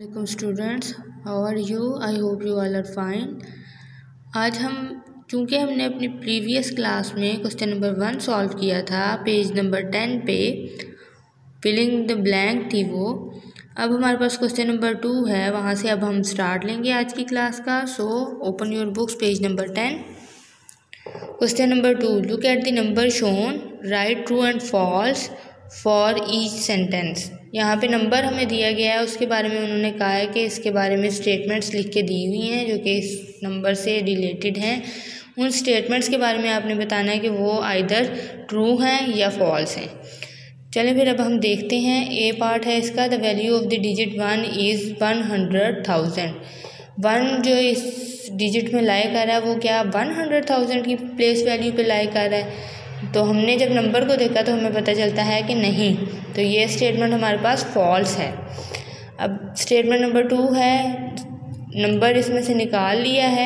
Welcome students, how are you? I hope you all are fine. आज हम चूँकि हमने अपनी प्रीवियस क्लास में क्वेश्चन नंबर 1 सॉल्व किया था, पेज नंबर 10 पे फिलिंग द ब्लैंक थी वो। अब हमारे पास क्वेश्चन नंबर 2 है, वहाँ से अब हम स्टार्ट लेंगे आज की क्लास का। So open your books, page number 10। Question number 2, look at the number shown, write true and false for each sentence. यहाँ पे नंबर हमें दिया गया है, उसके बारे में उन्होंने कहा है कि इसके बारे में स्टेटमेंट्स लिख के दी हुई हैं जो कि इस नंबर से रिलेटेड हैं। उन स्टेटमेंट्स के बारे में आपने बताना है कि वो आइदर ट्रू हैं या फॉल्स हैं। चलें फिर अब हम देखते हैं। ए पार्ट है इसका, the value of the digit 1 is 100,000। 1 जो इस डिजिट में लाई कर रहा है वो क्या 100,000 की प्लेस वैल्यू पे लाई कर रहा है। तो हमने जब नंबर को देखा तो हमें पता चलता है कि नहीं, तो ये स्टेटमेंट हमारे पास फॉल्स है। अब स्टेटमेंट नंबर 2 है, नंबर इसमें से निकाल लिया है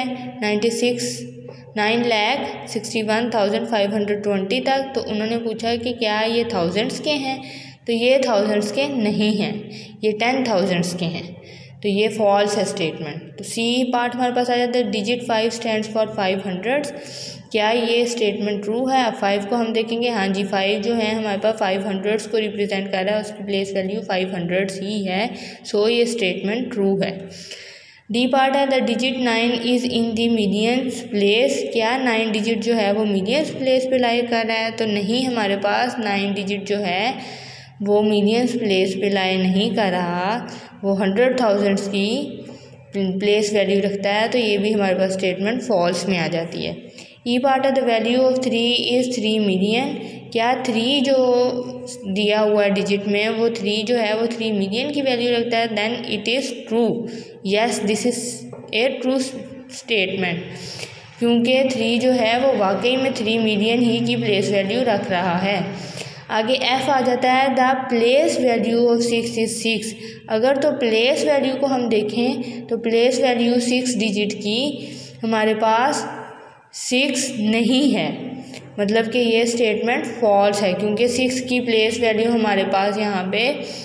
9,61,520 तक। तो उन्होंने पूछा कि क्या ये थाउजेंड्स के हैं, तो ये थाउजेंड्स के नहीं हैं, ये 10,000 के हैं, तो ये फॉल्स है स्टेटमेंट। तो सी पार्ट हमारे पास आ जाता है, डिजिट 5 स्टैंड्स फॉर 500। क्या ये स्टेटमेंट ट्रू है? अब 5 को हम देखेंगे, हाँ जी 5 जो है हमारे पास 500 को रिप्रेजेंट कर रहा है, उसकी प्लेस वैल्यू 500 ही है। सो ये स्टेटमेंट ट्रू है। डी पार्ट है, the digit 9 is in the millions place. क्या 9 डिजिट जो है वो मिलियंस प्लेस पे लाई कर रहा है? तो नहीं, हमारे पास 9 डिजिट जो है वो मिलियंस प्लेस पे लाई नहीं कर रहा, वो 100,000 की प्लेस वैल्यू रखता है। तो ये भी हमारे पास स्टेटमेंट फॉल्स में आ जाती है। ई पार्ट है, the value of 3 is 3 million. क्या 3 जो दिया हुआ है डिजिट में वो 3 जो है वो 3 मिलियन की वैल्यू रखता है? Then it is true. Yes, this is a true statement, क्योंकि 3 जो है वो वाकई में 3 मिलियन ही की प्लेस वैल्यू रख रहा है। आगे एफ आ जाता है, the place value of 6 is 6। अगर तो प्लेस वैल्यू को हम देखें तो प्लेस वैल्यू 6 डिजिट की हमारे पास 6 नहीं है, मतलब कि ये स्टेटमेंट फॉल्स है, क्योंकि 6 की प्लेस वैल्यू हमारे पास यहाँ पे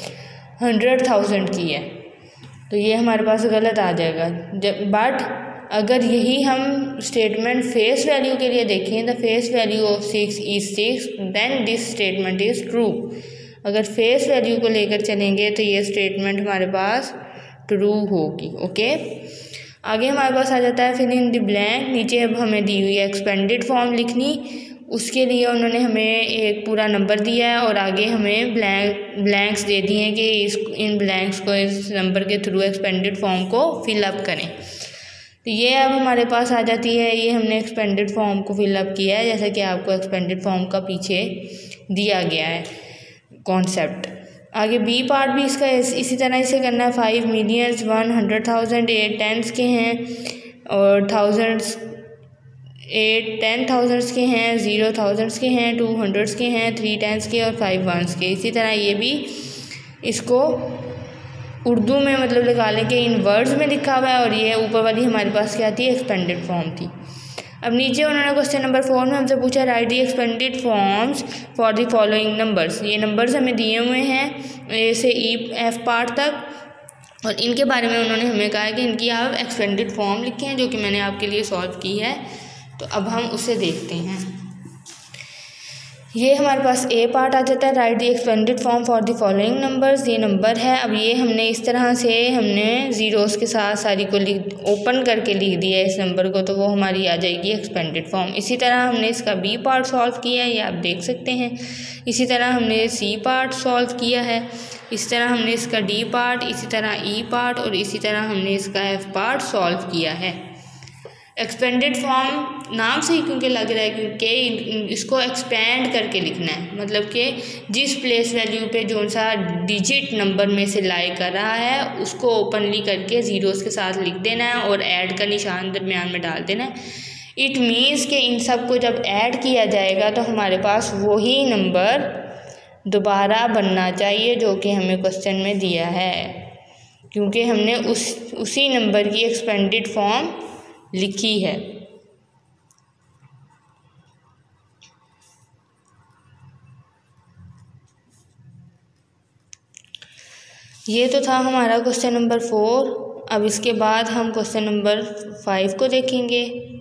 100,000 की है, तो ये हमारे पास गलत आ जाएगा। बट अगर यही हम स्टेटमेंट फेस वैल्यू के लिए देखें, the face value of 6 is 6, then this statement is true. अगर फेस वैल्यू को लेकर चलेंगे तो ये स्टेटमेंट हमारे पास ट्रू होगी। ओके, आगे हमारे पास आ जाता है फिल इन द ब्लैंक। नीचे अब हमें दी हुई है एक्सपेंडेड फॉर्म लिखनी, उसके लिए उन्होंने हमें एक पूरा नंबर दिया है और आगे हमें ब्लैंक्स दे दिए हैं कि इन ब्लैंक्स को इस नंबर के थ्रू एक्सपेंडेड फॉर्म को फिलअप करें। तो ये अब हमारे पास आ जाती है, ये हमने एक्सपेंडेड फॉर्म को फिलअप किया है, जैसा कि आपको एक्सपेंडेड फॉर्म का पीछे दिया गया है कॉन्सेप्ट। आगे बी पार्ट भी इसका इसी तरह इसे करना है। 5 मिलियंस, 100,000, 8 टेंस के हैं और थाउजेंड्स, 8 10,000 के हैं, 0,000 के हैं, 200 के हैं, 3 टेंस के और 5 वंस के। इसी तरह ये भी इसको उर्दू में मतलब निकालें कि इन वर्ड्स में लिखा हुआ है, और ये ऊपर वाली हमारे पास क्या थी, एक्सपेंडेड फॉर्म थी। अब नीचे उन्होंने क्वेश्चन नंबर 4 में हमसे पूछा, write the expanded forms for the following numbers. ये नंबर्स हमें दिए हुए हैं ए से ई एफ पार्ट तक, और इनके बारे में उन्होंने हमें कहा है कि इनकी आप एक्सपेंडेड फॉर्म लिखें, जो कि मैंने आपके लिए सॉल्व की है। तो अब हम उसे देखते हैं। ये हमारे पास ए पार्ट आ जाता है, write the expanded form for the following numbers. ये नंबर है, अब ये हमने इस तरह से हमने ज़ीरोज़ के साथ सारी को ओपन करके लिख दिया है इस नंबर को, तो वो हमारी आ जाएगी एक्सपेंडेड फॉर्म। इसी तरह हमने इसका बी पार्ट सॉल्व किया है, ये आप देख सकते हैं। इसी तरह हमने सी पार्ट सॉल्व किया है, इस तरह हमने इसका डी पार्ट, इसी तरह ई पार्ट, और इसी तरह हमने इसका एफ पार्ट सॉल्व किया है। एक्सपेंडेड फॉर्म नाम से ही क्योंकि लग रहा है, क्योंकि इसको एक्सपेंड करके लिखना है, मतलब कि जिस प्लेस वैल्यू पे जो सा डिजिट नंबर में से लाई कर रहा है उसको ओपनली करके ज़ीरोज़ के साथ लिख देना है और ऐड का निशान दरमियान में डाल देना है। इट मीन्स कि इन सब को जब ऐड किया जाएगा तो हमारे पास वही नंबर दोबारा बनना चाहिए जो कि हमें क्वेश्चन में दिया है, क्योंकि हमने उसी नंबर की एक्सपेंडेड फॉर्म लिखी है। ये तो था हमारा क्वेश्चन नंबर 4। अब इसके बाद हम क्वेश्चन नंबर 5 को देखेंगे।